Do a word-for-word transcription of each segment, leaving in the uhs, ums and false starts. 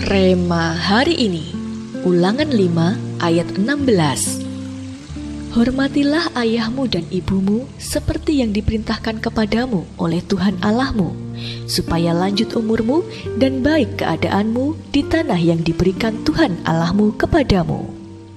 Rema hari ini, Ulangan lima ayat enam belas. Hormatilah ayahmu dan ibumu seperti yang diperintahkan kepadamu oleh Tuhan Allahmu, supaya lanjut umurmu dan baik keadaanmu di tanah yang diberikan Tuhan Allahmu kepadamu.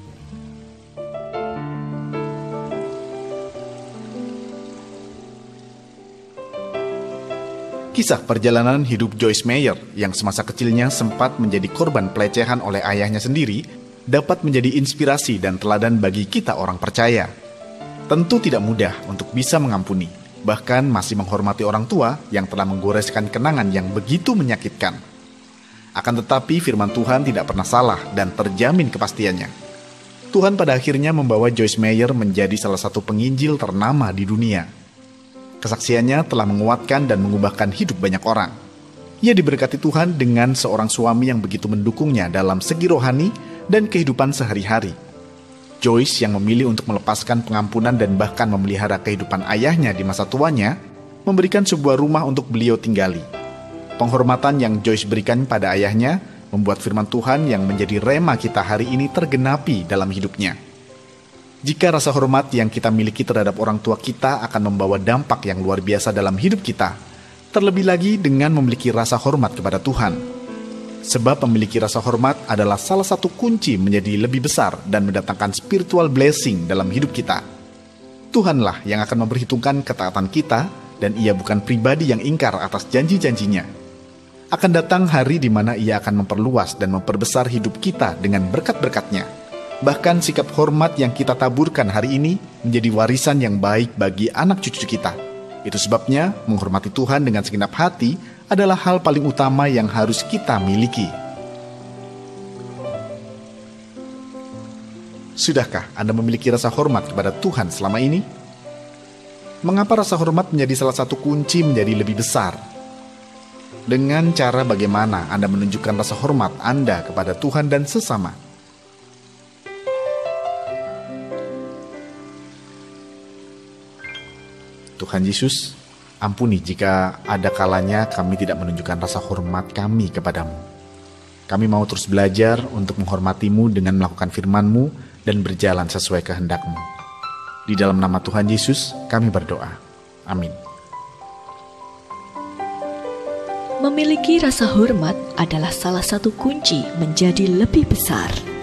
Kisah perjalanan hidup Joyce Meyer yang semasa kecilnya sempat menjadi korban pelecehan oleh ayahnya sendiri dapat menjadi inspirasi dan teladan bagi kita orang percaya. Tentu tidak mudah untuk bisa mengampuni, bahkan masih menghormati orang tua yang telah menggoreskan kenangan yang begitu menyakitkan. Akan tetapi firman Tuhan tidak pernah salah dan terjamin kepastiannya. Tuhan pada akhirnya membawa Joyce Meyer menjadi salah satu penginjil ternama di dunia. Kesaksiannya telah menguatkan dan mengubahkan hidup banyak orang. Ia diberkati Tuhan dengan seorang suami yang begitu mendukungnya dalam segi rohani dan kehidupan sehari-hari. Joyce yang memilih untuk melepaskan pengampunan dan bahkan memelihara kehidupan ayahnya di masa tuanya, memberikan sebuah rumah untuk beliau tinggali. Penghormatan yang Joyce berikan pada ayahnya membuat firman Tuhan yang menjadi rema kita hari ini tergenapi dalam hidupnya. Jika rasa hormat yang kita miliki terhadap orang tua kita akan membawa dampak yang luar biasa dalam hidup kita, terlebih lagi dengan memiliki rasa hormat kepada Tuhan. Sebab memiliki rasa hormat adalah salah satu kunci menjadi lebih besar dan mendatangkan spiritual blessing dalam hidup kita. Tuhanlah yang akan memperhitungkan ketaatan kita, dan Ia bukan pribadi yang ingkar atas janji-janjinya. Akan datang hari di mana Ia akan memperluas dan memperbesar hidup kita dengan berkat-berkat-Nya. Bahkan sikap hormat yang kita taburkan hari ini menjadi warisan yang baik bagi anak cucu kita. Itu sebabnya menghormati Tuhan dengan segenap hati adalah hal paling utama yang harus kita miliki. Sudahkah Anda memiliki rasa hormat kepada Tuhan selama ini? Mengapa rasa hormat menjadi salah satu kunci menjadi lebih besar? Dengan cara bagaimana Anda menunjukkan rasa hormat Anda kepada Tuhan dan sesama? Tuhan Yesus, ampuni jika ada kalanya kami tidak menunjukkan rasa hormat kami kepadamu. Kami mau terus belajar untuk menghormatimu dengan melakukan firman-Mu dan berjalan sesuai kehendak-Mu. Di dalam nama Tuhan Yesus, kami berdoa. Amin. Memiliki rasa hormat adalah salah satu kunci menjadi lebih besar.